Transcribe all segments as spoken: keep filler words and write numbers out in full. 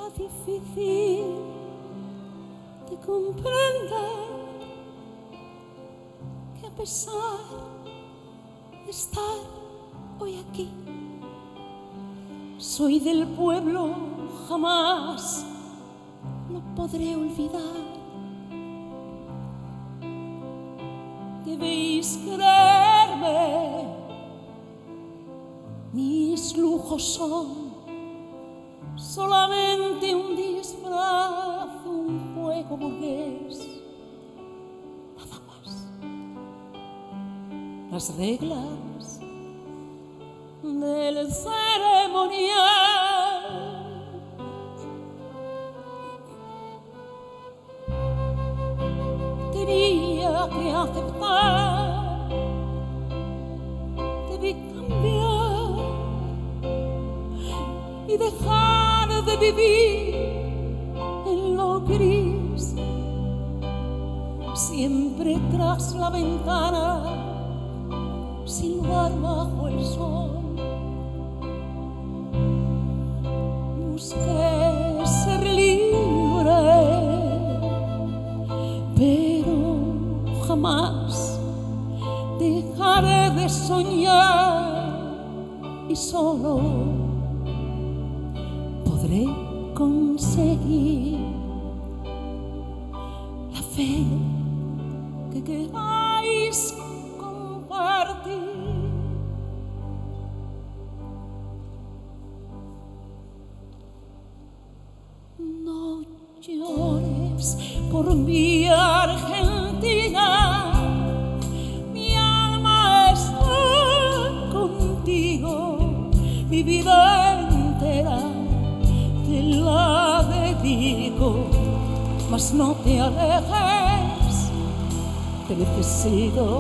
será difícil de comprender que a pesar de estar hoy aquí, soy del pueblo, jamás lo podré olvidar. Debéis creerme, mis lujos son solamente un disfraz, un juego burgués, nada más. Las reglas del ceremonial tenía que aceptar, debí cambiar y dejar de vivir en lo gris, siempre tras la ventana, sin lugar bajo el sol. Busqué ser libre, pero jamás dejaré de soñar y solo podré conseguir la fe que queráis compartir. No llores por mi Argentina, mi alma está contigo, mi vida entera te la dedico, mas no te alejes, te necesito.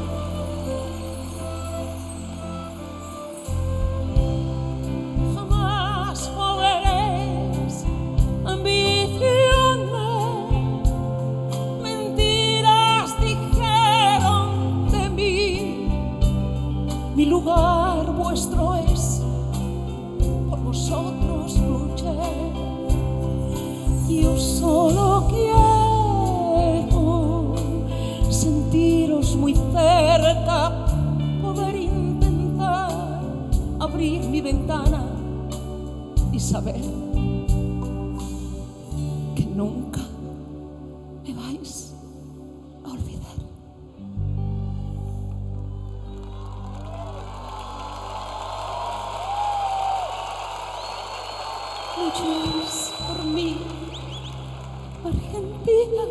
Jamás podréis ambicionar, mentiras dijeron de mí, mi lugar vuestro es, por vosotros luché. Yo solo quiero sentiros muy cerca, poder intentar abrir mi ventana y saber que nunca me vais a olvidar. No llores por mí, Argentina.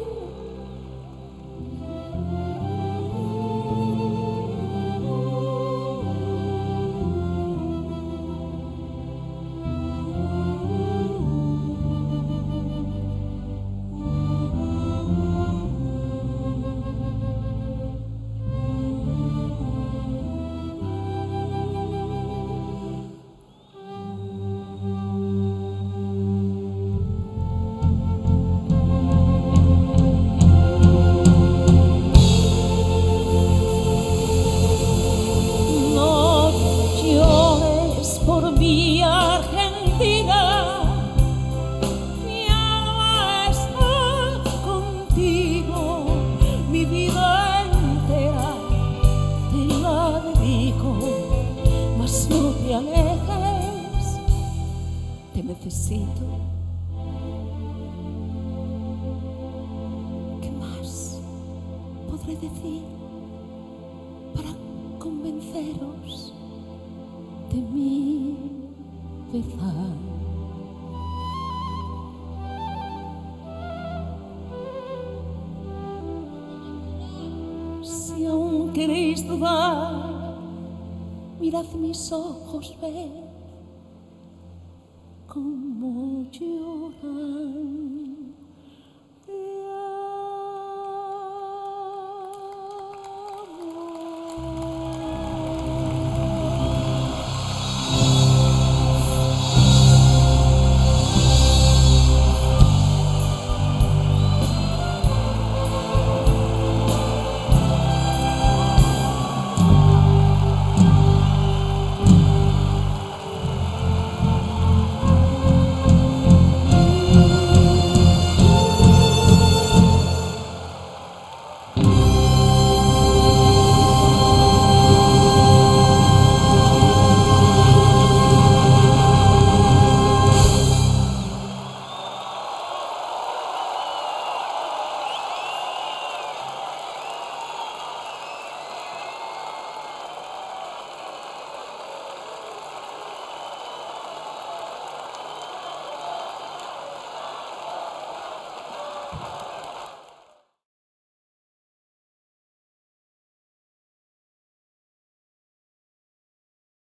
Por mi Argentina, mi alma está contigo, mi vida entera te la dedico, mas no te alejes, te necesito. ¿Qué más podré decir para convenceros de mi verdad? Si aún queréis dudar, mirad mis ojos, ved cómo lloran.